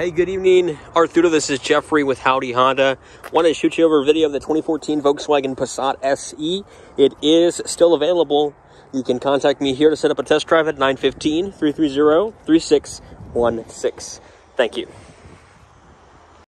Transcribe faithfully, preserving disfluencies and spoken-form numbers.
Hey, good evening, Arturo. This is Jeffrey with Howdy Honda. Want to shoot you over a video of the twenty fourteen Volkswagen Passat S E. It is still available. You can contact me here to set up a test drive at nine one five, three three zero, three six one six. Thank you.